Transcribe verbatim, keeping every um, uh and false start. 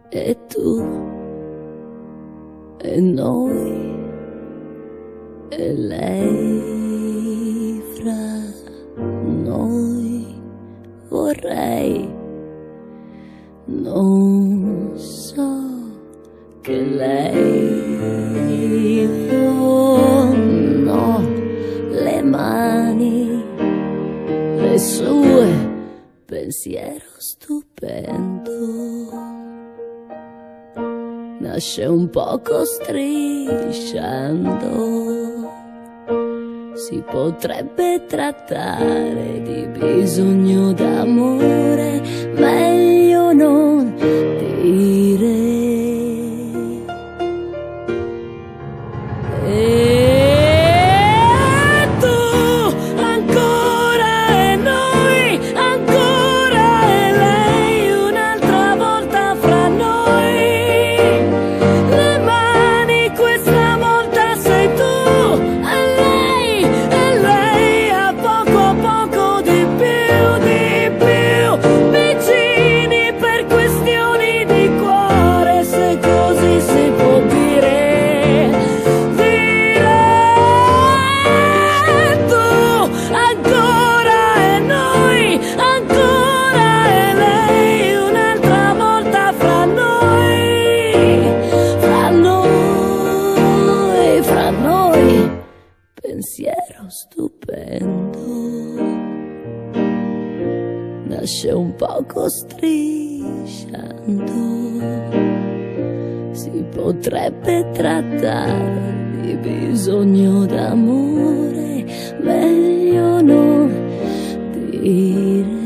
e tu e noi e lei, fra noi vorrei, non so che lei non ho le mani, le sue pensiero stupendo. Nasce un poco strisciando, si potrebbe trattare di bisogno d'amore, meglio non dire. E tu ancora e noi ancora e lei un'altra volta fra noi. Le mani questa volta sei tu e lei, e lei a poco a poco di più, di più vicini per questioni di cuore, se così si può dire. Pensiero stupendo, nasce un poco strisciando, si potrebbe trattare di bisogno d'amore, meglio non dire.